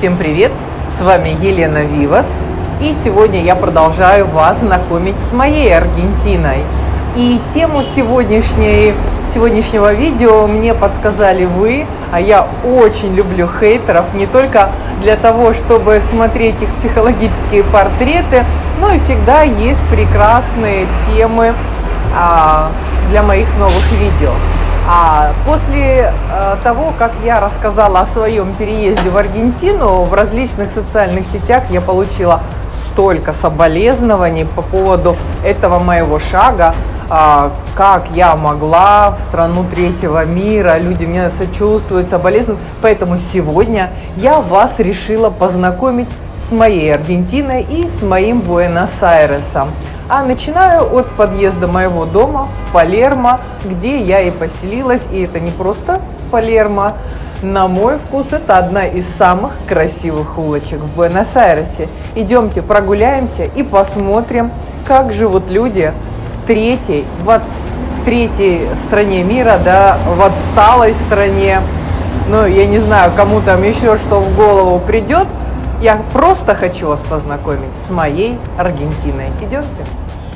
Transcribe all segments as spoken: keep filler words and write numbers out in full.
Всем привет! С вами Елена Вивас, и сегодня я продолжаю вас знакомить с моей Аргентиной. И тему сегодняшней, сегодняшнего видео мне подсказали вы, а я очень люблю хейтеров, не только для того, чтобы смотреть их психологические портреты, но и всегда есть прекрасные темы а, для моих новых видео. А после а, того, как я рассказала о своем переезде в Аргентину, в различных социальных сетях я получила столько соболезнований по поводу этого моего шага, а, как я могла в страну третьего мира, люди мне сочувствуют, соболезнуют. Поэтому сегодня я вас решила познакомить с моей Аргентиной и с моим Буэнос-Айресом. А начинаю от подъезда моего дома в Палермо, где я и поселилась. И это не просто Палермо. На мой вкус, это одна из самых красивых улочек в Буэнос-Айресе. Идемте прогуляемся и посмотрим, как живут люди в третьей, в, от, в третьей стране мира, да, в отсталой стране. Ну, я не знаю, кому там еще что в голову придет. Я просто хочу вас познакомить с моей Аргентиной. Идемте.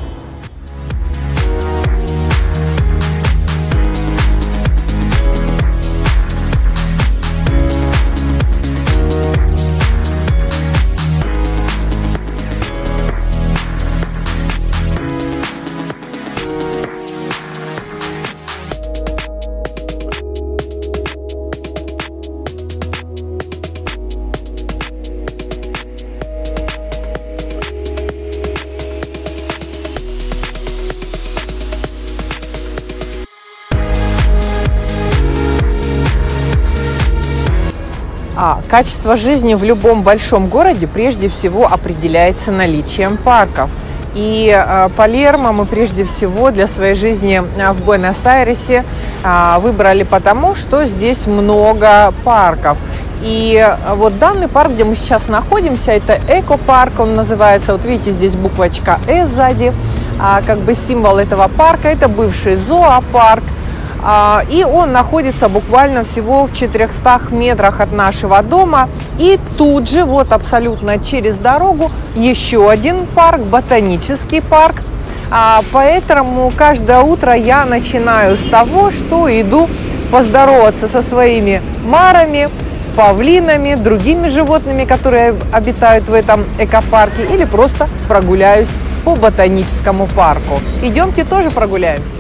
А, качество жизни в любом большом городе прежде всего определяется наличием парков. И а, Палермо мы прежде всего для своей жизни а, в Буэнос-Айресе а, выбрали потому, что здесь много парков. И а, вот данный парк, где мы сейчас находимся, это Эко-парк, он называется. Вот видите, здесь буквочка «Э» сзади, а, как бы символ этого парка. Это бывший зоопарк. И он находится буквально всего в четырехстах метрах от нашего дома. И тут же, вот абсолютно через дорогу, еще один парк, ботанический парк. Поэтому каждое утро я начинаю с того, что иду поздороваться со своими марами, павлинами, другими животными, которые обитают в этом экопарке, или просто прогуляюсь по ботаническому парку. Идемте тоже прогуляемся.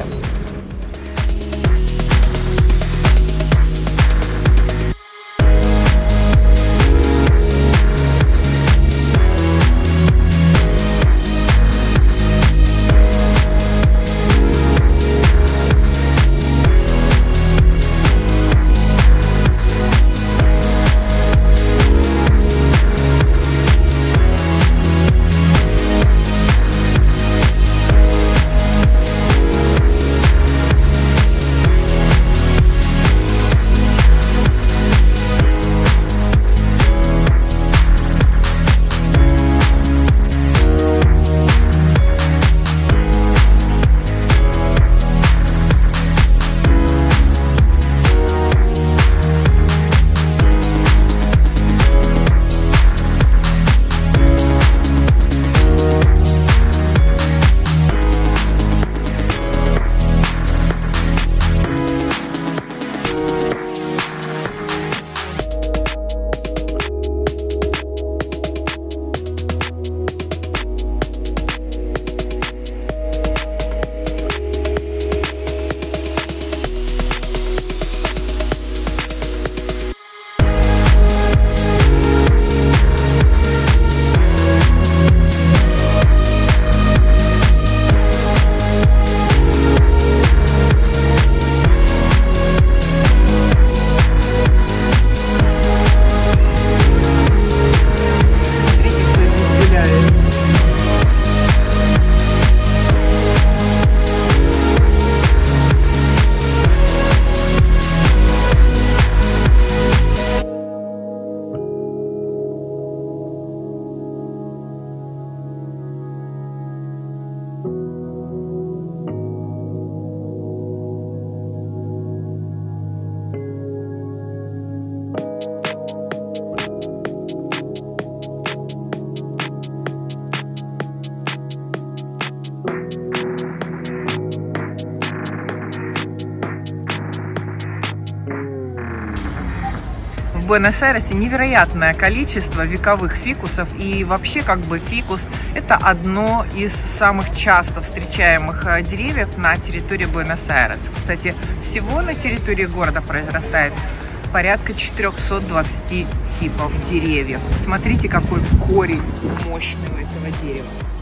в Буэнос-Айресе невероятное количество вековых фикусов, и вообще как бы фикус – это одно из самых часто встречаемых деревьев на территории Буэнос-Айреса. Кстати, всего на территории города произрастает порядка четырёхсот двадцати типов деревьев. Посмотрите, какой корень мощный у этого дерева.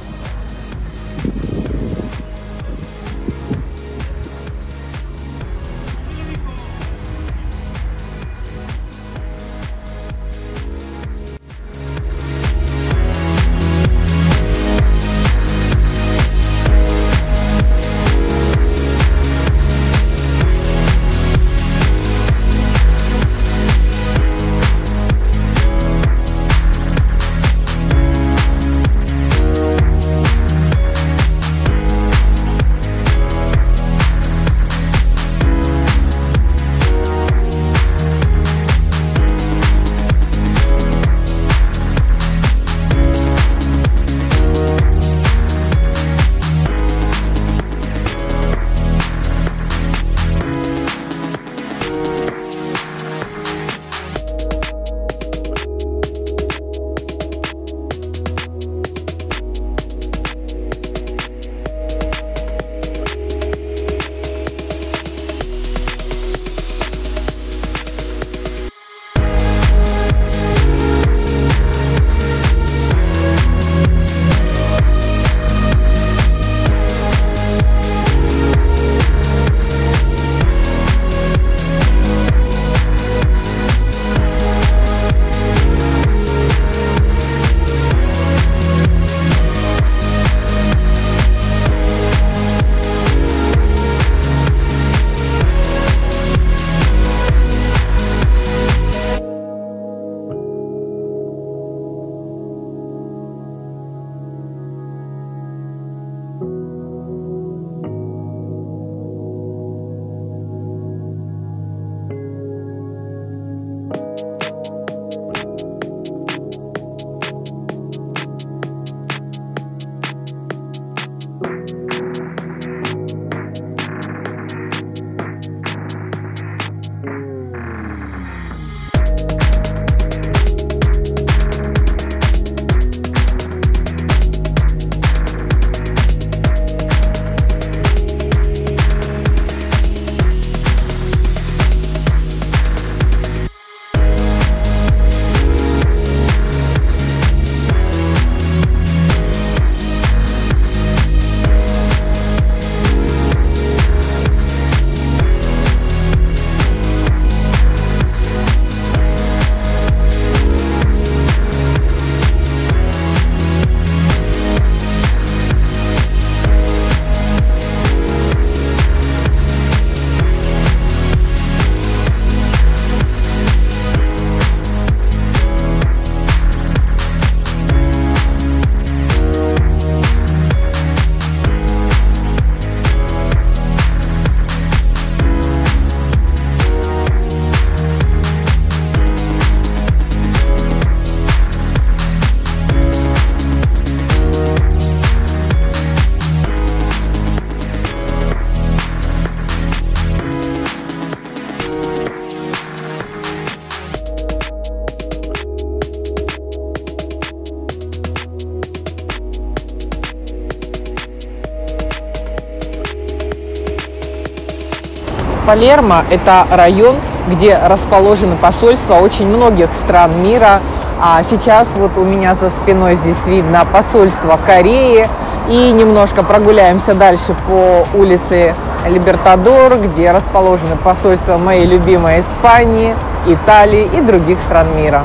Палермо – это район, где расположены посольства очень многих стран мира. А сейчас вот у меня за спиной здесь видно посольство Кореи. И немножко прогуляемся дальше по улице Либертадор, где расположены посольства моей любимой Испании, Италии и других стран мира.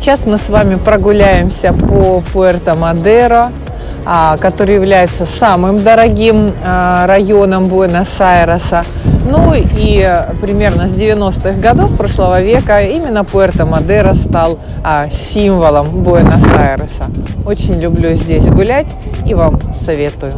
сейчас мы с вами прогуляемся по Пуэрто-Мадейро, который является самым дорогим районом Буэнос-Айреса. Ну и примерно с девяностых годов прошлого века именно Пуэрто-Мадейро стал символом Буэнос-Айреса. Очень люблю здесь гулять и вам советую.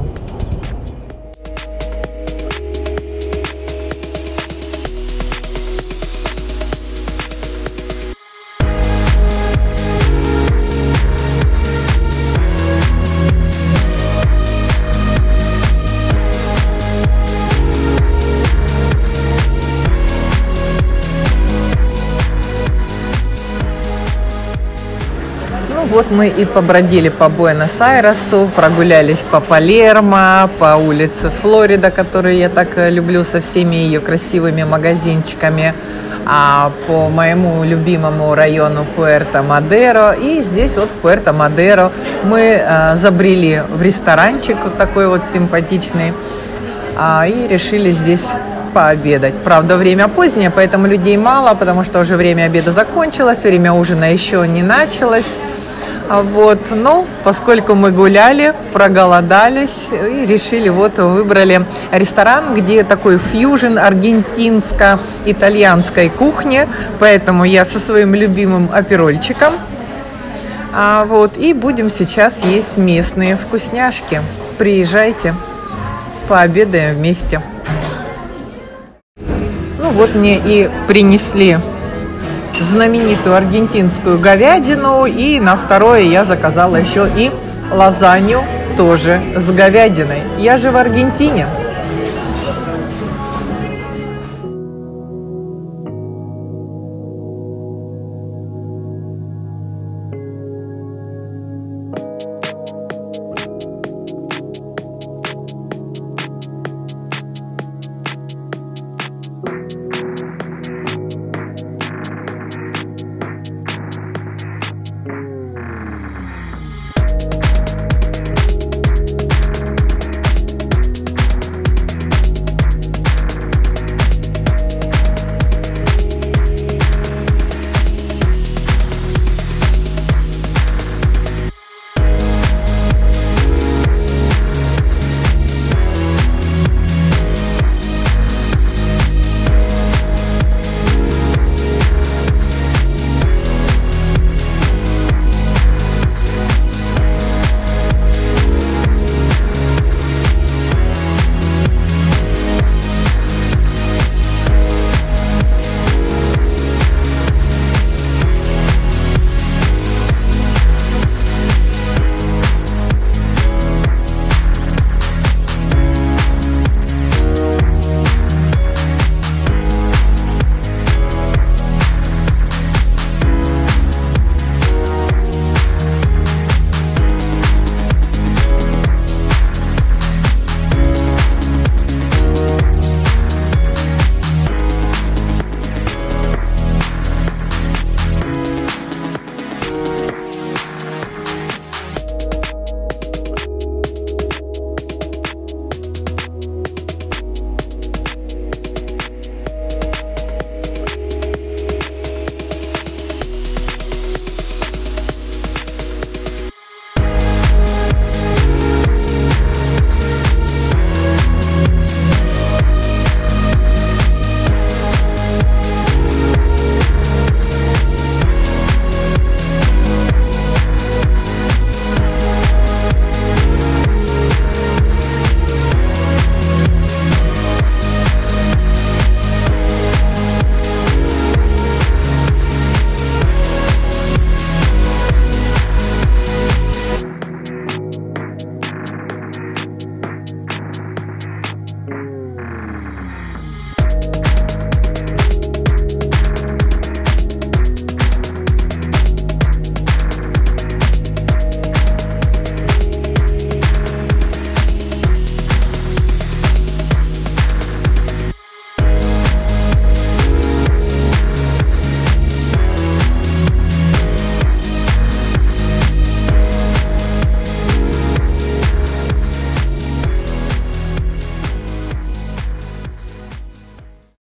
Вот мы и побродили по Буэнос-Айресу, прогулялись по Палермо, по улице Флорида, которую я так люблю, со всеми ее красивыми магазинчиками, а по моему любимому району Пуэрто-Мадейро. И здесь вот в Пуэрто-Мадейро мы а, забрели в ресторанчик вот такой вот симпатичный а, и решили здесь пообедать. Правда, время позднее, поэтому людей мало, потому что уже время обеда закончилось, время ужина еще не началось. Вот, ну, поскольку мы гуляли, проголодались и решили, вот, выбрали ресторан, где такой фьюжн аргентинско-итальянской кухни, поэтому я со своим любимым аперольчиком, а, вот, и будем сейчас есть местные вкусняшки. Приезжайте, пообедаем вместе. Ну, вот мне и принесли знаменитую аргентинскую говядину, и на второе я заказала еще и лазанью тоже с говядиной. Я же в Аргентине.